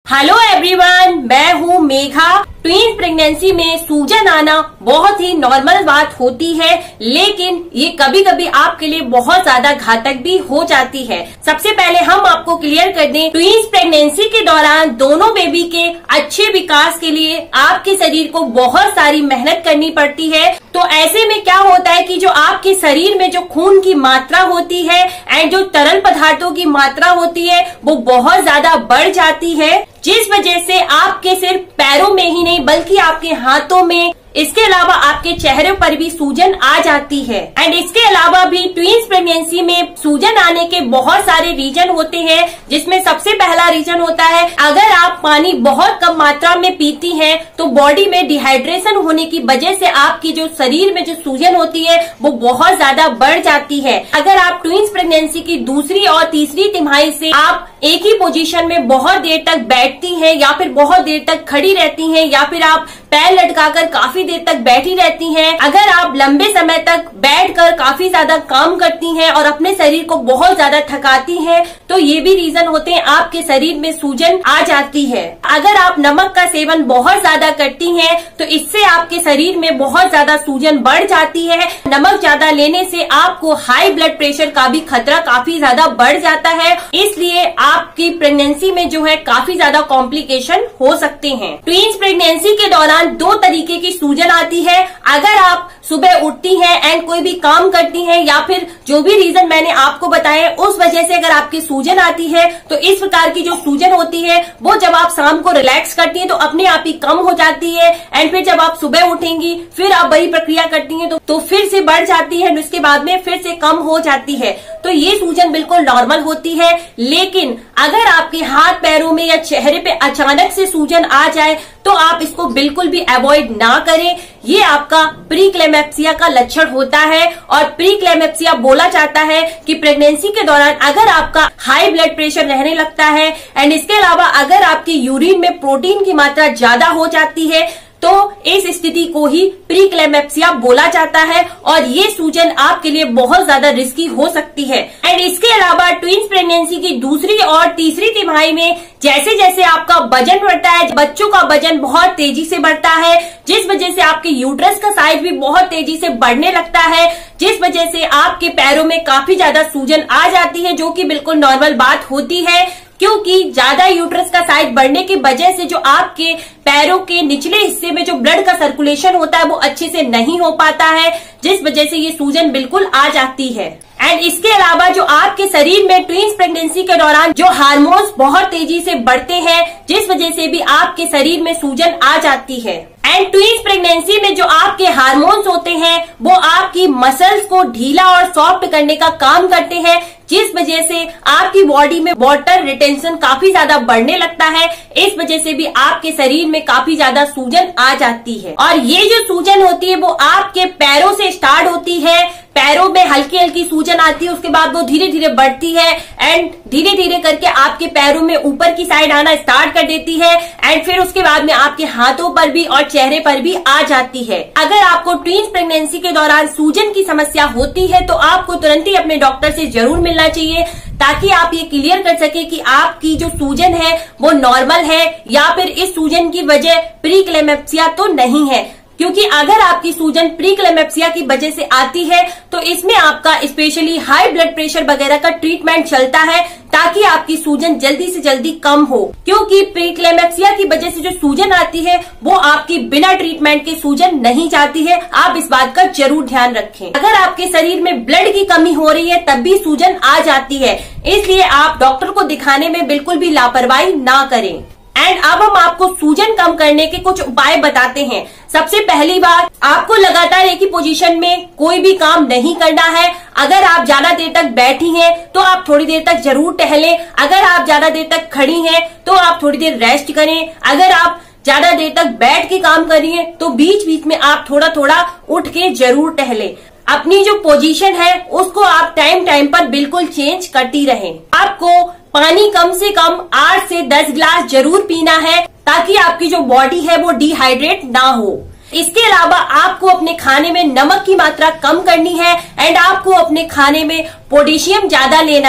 Hello everyone, मैं हूँ Megha. Tween pregnancy में सूजन आना बहुत ही नॉर्मल बात होती है, लेकिन ये कभी कभी आपके लिए बहुत ज्यादा घातक भी हो जाती है। सबसे पहले हम आपको क्लियर कर दें, ट्वीन प्रेगनेंसी के दौरान दोनों बेबी के अच्छे विकास के लिए आपके शरीर को बहुत सारी मेहनत करनी पड़ती है। तो ऐसे में क्या होता है कि जो आपके शरीर में जो खून की मात्रा होती है एंड जो तरल पदार्थों की मात्रा होती है वो बहुत ज्यादा बढ़ जाती है, जिस वजह से आपके सिर्फ पैरों में ही नहीं बल्कि आपके हाथों में, इसके अलावा आपके चेहरे पर भी सूजन आ जाती है। एंड इसके अलावा भी ट्वींस प्रेगनेंसी में सूजन आने के बहुत सारे रीजन होते हैं, जिसमें सबसे पहला रीजन होता है अगर आप पानी बहुत कम मात्रा में पीती हैं तो बॉडी में डिहाइड्रेशन होने की वजह से आपकी जो शरीर में जो सूजन होती है वो बहुत ज्यादा बढ़ जाती है। अगर आप ट्वींस प्रेगनेंसी की दूसरी और तीसरी तिमाही से आप एक ही पोजीशन में बहुत देर तक बैठती हैं या फिर बहुत देर तक खड़ी रहती हैं या फिर आप पैर लटकाकर काफी देर तक बैठी रहती हैं, अगर आप लंबे समय तक बैठकर काफी ज्यादा काम करती हैं और अपने शरीर को बहुत ज्यादा थकाती हैं, तो ये भी रीजन होते हैं आपके शरीर में सूजन आ जाती है। अगर आप नमक का सेवन बहुत ज्यादा करती हैं तो इससे आपके शरीर में बहुत ज्यादा सूजन बढ़ जाती है। नमक ज्यादा लेने से आपको हाई ब्लड प्रेशर का भी खतरा काफी ज्यादा बढ़ जाता है, इसलिए आपकी प्रेगनेंसी में जो है काफी ज्यादा कॉम्प्लिकेशन हो सकते हैं। ट्वींस प्रेगनेंसी के दौरान दो तरीके की सूजन आती है। अगर आप सुबह उठती हैं एंड कोई भी काम करती हैं या फिर जो भी रीजन मैंने आपको बताया उस वजह से अगर आपकी सूजन आती है, तो इस प्रकार की जो सूजन होती है वो जब आप शाम को रिलैक्स करती हैं तो अपने आप ही कम हो जाती है। एंड फिर जब आप सुबह उठेंगी फिर आप वही प्रक्रिया करती हैं तो फिर से बढ़ जाती है, उसके बाद में फिर से कम हो जाती है। तो ये सूजन बिल्कुल नॉर्मल होती है, लेकिन अगर आपके हाथ पैरों में या चेहरे पे अचानक से सूजन आ जाए तो आप इसको बिल्कुल भी अवॉइड ना करें। ये आपका प्रीक्लेम्पसिया का लक्षण होता है और प्रीक्लेम्पसिया बोला जाता है कि प्रेगनेंसी के दौरान अगर आपका हाई ब्लड प्रेशर रहने लगता है एंड इसके अलावा अगर आपकी यूरिन में प्रोटीन की मात्रा ज्यादा हो जाती है तो इस स्थिति को ही प्रीक्लेम्पसिया बोला जाता है और ये सूजन आपके लिए बहुत ज्यादा रिस्की हो सकती है। एंड इसके अलावा ट्वींस प्रेगनेंसी की दूसरी और तीसरी तिमाही में जैसे जैसे आपका वजन बढ़ता है, बच्चों का वजन बहुत तेजी से बढ़ता है, जिस वजह से आपके यूट्रस का साइज भी बहुत तेजी से बढ़ने लगता है, जिस वजह से आपके पैरों में काफी ज्यादा सूजन आ जाती है, जो कि बिल्कुल नॉर्मल बात होती है, क्योंकि ज्यादा यूट्रस का साइज बढ़ने की वजह से जो आपके पैरों के निचले हिस्से में जो ब्लड का सर्कुलेशन होता है वो अच्छे से नहीं हो पाता है, जिस वजह से ये सूजन बिल्कुल आ जाती है। एंड इसके अलावा जो आपके शरीर में ट्वींस प्रेगनेंसी के दौरान जो हार्मोन्स बहुत तेजी से बढ़ते हैं, जिस वजह से भी आपके शरीर में सूजन आ जाती है। एंड ट्वींस प्रेगनेंसी में जो आपके हार्मोन्स होते हैं वो आपकी मसल्स को ढीला और सॉफ्ट करने का काम करते हैं, जिस वजह से आपकी बॉडी में वाटर रिटेंशन काफी ज्यादा बढ़ने लगता है। इस वजह से भी आपके शरीर में काफी ज्यादा सूजन आ जाती है और ये जो सूजन होती है वो आपके पैरों से स्टार्ट होती है। पैरों में हल्की हल्की सूजन आती है, उसके बाद वो धीरे धीरे बढ़ती है एंड धीरे धीरे करके आपके पैरों में ऊपर की साइड आना स्टार्ट कर देती है एंड फिर उसके बाद में आपके हाथों पर भी और चेहरे पर भी आ जाती है। अगर आपको ट्वींस प्रेगनेंसी के दौरान सूजन की समस्या होती है तो आपको तुरंत ही अपने डॉक्टर से जरूर मिलना चाहिए, ताकि आप ये क्लियर कर सके कि आपकी जो सूजन है वो नॉर्मल है या फिर इस सूजन की वजह प्रीक्लेम्पसिया तो नहीं है। क्योंकि अगर आपकी सूजन प्रीक्लेम्पसिया की वजह से आती है तो इसमें आपका स्पेशली हाई ब्लड प्रेशर वगैरह का ट्रीटमेंट चलता है, ताकि आपकी सूजन जल्दी से जल्दी कम हो। क्योंकि प्रीक्लेम्पसिया की वजह से जो सूजन आती है वो आपकी बिना ट्रीटमेंट के सूजन नहीं जाती है, आप इस बात का जरूर ध्यान रखें। अगर आपके शरीर में ब्लड की कमी हो रही है तब भी सूजन आ जाती है, इसलिए आप डॉक्टर को दिखाने में बिल्कुल भी लापरवाही ना करें। एंड अब हम आपको सूजन कम करने के कुछ उपाय बताते हैं। सबसे पहली बात, आपको लगातार एक ही पोजीशन में कोई भी काम नहीं करना है। अगर आप ज्यादा देर तक बैठी हैं तो आप थोड़ी देर तक जरूर टहलें। अगर आप ज्यादा देर तक खड़ी हैं तो आप थोड़ी देर रेस्ट करें। अगर आप ज्यादा देर तक बैठ के काम कर रही हैं तो बीच बीच में आप थोड़ा थोड़ा उठ के जरूर टहलें। अपनी जो पोजीशन है उसको आप टाइम टाइम पर बिल्कुल चेंज करती रहें। आपको पानी कम से कम 8 से 10 गिलास जरूर पीना है, ताकि आपकी जो बॉडी है वो डिहाइड्रेट ना हो। इसके अलावा आपको अपने खाने में नमक की मात्रा कम करनी है एंड आपको अपने खाने में पोटेशियम ज्यादा लेना है।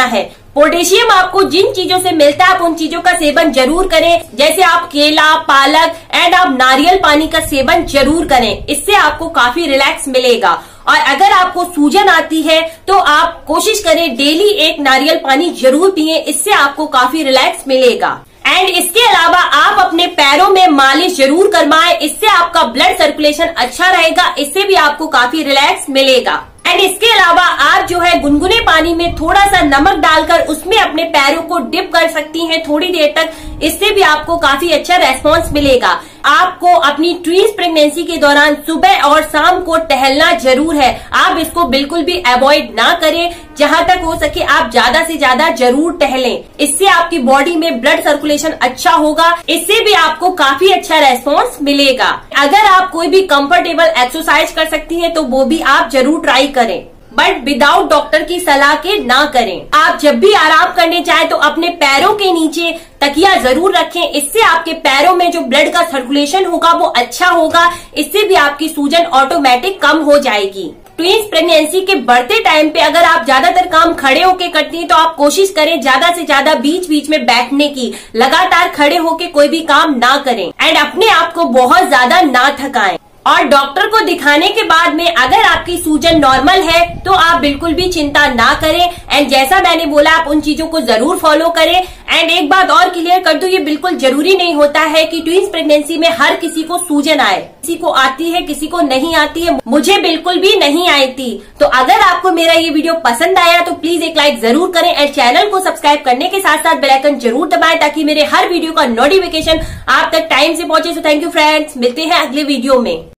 पोटेशियम आपको जिन चीजों से मिलता है आप उन चीजों का सेवन जरूर करें, जैसे आप केला, पालक एंड आप नारियल पानी का सेवन जरूर करें। इससे आपको काफी रिलैक्स मिलेगा। और अगर आपको सूजन आती है तो आप कोशिश करें डेली एक नारियल पानी जरूर पिए, इससे आपको काफी रिलैक्स मिलेगा। एंड इसके अलावा आप अपने पैरों में मालिश जरूर करवाएं, इससे आपका ब्लड सर्कुलेशन अच्छा रहेगा, इससे भी आपको काफी रिलैक्स मिलेगा। एंड इसके अलावा आप जो है गुनगुने पानी में थोड़ा सा नमक डालकर उसमें अपने पैरों को डिप कर सकती हैं थोड़ी देर तक, इससे भी आपको काफी अच्छा रेस्पॉन्स मिलेगा। आपको अपनी ट्वींस प्रेगनेंसी के दौरान सुबह और शाम को टहलना जरूर है, आप इसको बिल्कुल भी अवॉइड ना करें। जहां तक हो सके आप ज्यादा से ज्यादा जरूर टहलें, इससे आपकी बॉडी में ब्लड सर्कुलेशन अच्छा होगा, इससे भी आपको काफी अच्छा रेस्पॉन्स मिलेगा। अगर आप कोई भी कंफर्टेबल एक्सरसाइज कर सकती हैं तो वो भी आप जरूर ट्राई करें, बट विदाउट डॉक्टर की सलाह के ना करें। आप जब भी आराम करने चाहे तो अपने पैरों के नीचे तकिया जरूर रखें, इससे आपके पैरों में जो ब्लड का सर्कुलेशन होगा वो अच्छा होगा, इससे भी आपकी सूजन ऑटोमेटिक कम हो जाएगी। ट्विंस प्रेगनेंसी के बढ़ते टाइम पे अगर आप ज्यादातर काम खड़े होके करती हैं तो आप कोशिश करें ज्यादा से ज्यादा बीच बीच में बैठने की, लगातार खड़े होके कोई भी काम ना करें एंड अपने आप को बहुत ज्यादा ना थकाएं। और डॉक्टर को दिखाने के बाद में अगर आपकी सूजन नॉर्मल है तो आप बिल्कुल भी चिंता ना करें एंड जैसा मैंने बोला आप उन चीजों को जरूर फॉलो करें। एंड एक बात और क्लियर कर दूं, ये बिल्कुल जरूरी नहीं होता है कि ट्विंस प्रेगनेंसी में हर किसी को सूजन आए, किसी को आती है किसी को नहीं आती है, मुझे बिल्कुल भी नहीं आई थी। तो अगर आपको मेरा ये वीडियो पसंद आया तो प्लीज एक लाइक जरूर करें एंड चैनल को सब्सक्राइब करने के साथ साथ बेल आइकन जरूर दबाएं ताकि मेरे हर वीडियो का नोटिफिकेशन आप तक टाइम से पहुंचे। सो थैंक यू फ्रेंड्स, मिलते हैं अगले वीडियो में।